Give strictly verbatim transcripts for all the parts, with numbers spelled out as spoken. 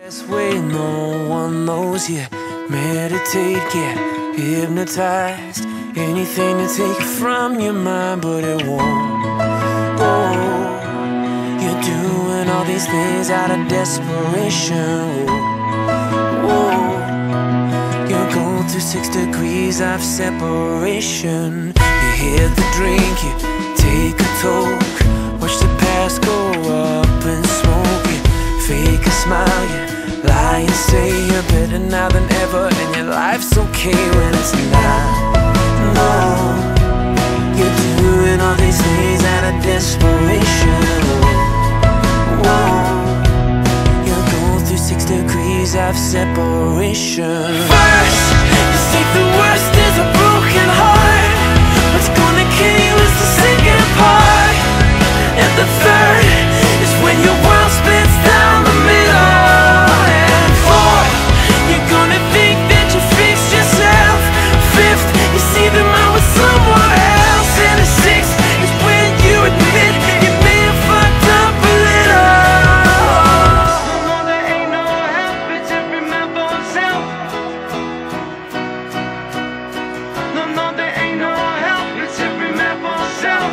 Best way no one knows you. Meditate, get hypnotized. Anything to take it from your mind, but it won't. Oh, you're doing all these things out of desperation. Whoa, you're going through six degrees of separation. You hit the drink, you take a toke, watch the past go up in smoke. You fake a smile, you lie and say you're better now than ever, and your life's okay when it's not. No, you're doing all these things out of desperation. Whoa, you're going through six degrees of separation. First, you think the worst is a broken heart. What's gonna kill you is the second part. And the third is when your world splits down the middle. And fourth, you're gonna think that you fixed yourself. Fifth, you see them out with someone else. And the sixth is when you admit you may have fucked up a little. No, no, there ain't no help, it's every man for himself. No, no, there ain't no help, it's every man for himself.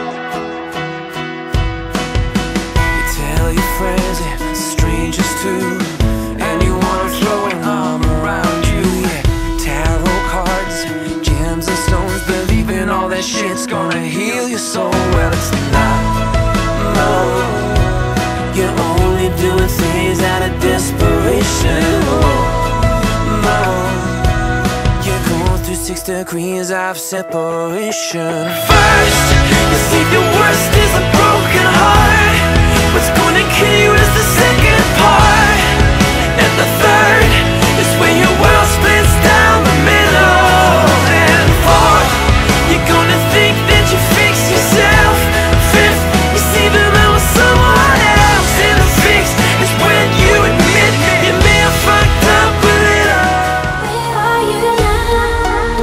You tell your friends and strangers too, and you wanna throw an arm around you. Yeah, tarot cards, gems and stones, believing all that shit's gonna heal your soul. Well, it's not. No, you're only doing things out of desperation. No, you're going through six degrees of separation. First, you think the worst is a broken heart. What's gonna kill you is the second part. And the third is when your world splits down the middle. And fourth, you're gonna think that you fixed yourself. Fifth, you see them out with someone else. And the sixth is when you admit you may have fucked up a little. Where are you now?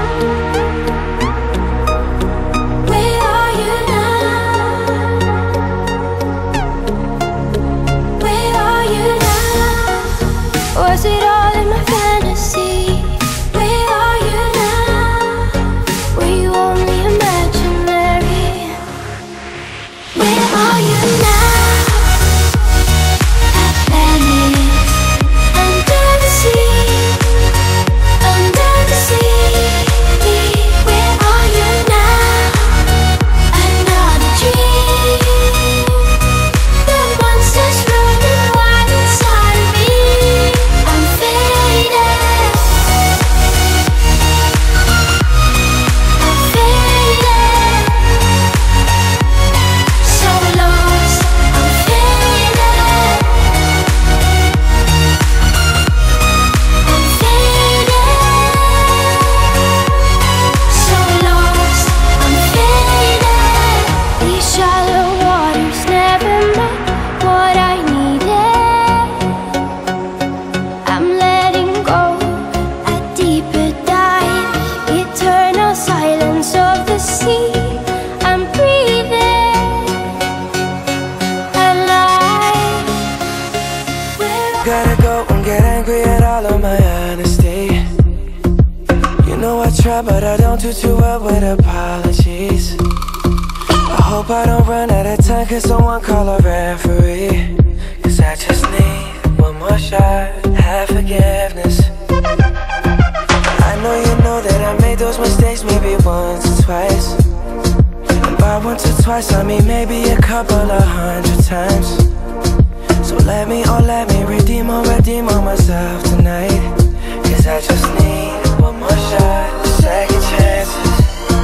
Where are you now? Where are you now? Was it all in my fantasy? Where are you now? Were you only imaginary? Where are you now? Atlantis, under the sea, under the sea. Where are you now? Another dream. The monsters running wild inside of me. I'm faded. I'm faded. So lost. I'm faded. I'm faded. So lost. I'm faded. These shallow waters never met what I needed. I'm letting go a deeper dive. Eternal silence of the sea. I'm breathing alive. Where Gotta go and get angry at all of my honesty. You know I try, but I don't do too well with apologies. I hope I don't run out of time, cause someone call a referee. Cause I just need one more shot, have forgiveness. I know you know that I made those mistakes maybe once or twice. And by once or twice I mean maybe a couple of hundred times. So let me, oh let me redeem or redeem on myself tonight. Cause I just need one more shot, second chances.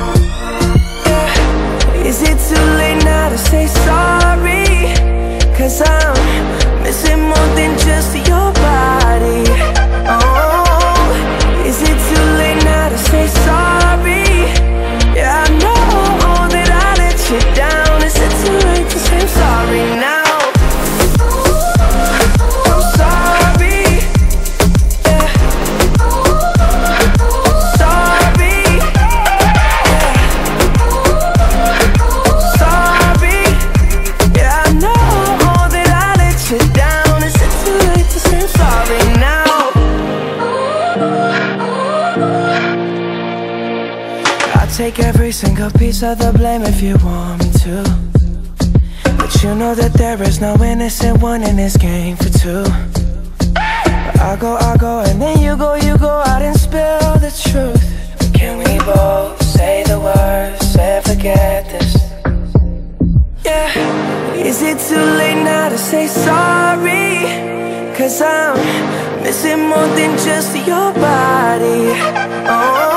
Yeah. Is it too late now to say sorry? Cause I'm missing more than just your body. Oh, is it too late now to say sorry? Yeah, I know that I let you down. Is it too late to say I'm sorry now? I'm sorry, yeah. Sorry, yeah. Sorry, yeah, I know that I let you down. Is it too late to say take every single piece of the blame if you want me to, but you know that there is no innocent one in this game for two. But I go, I go, and then you go, you go out and spill the truth. Can we both say the words and forget this? Yeah. Is it too late now to say sorry? Cause I'm missing more than just your body. Oh,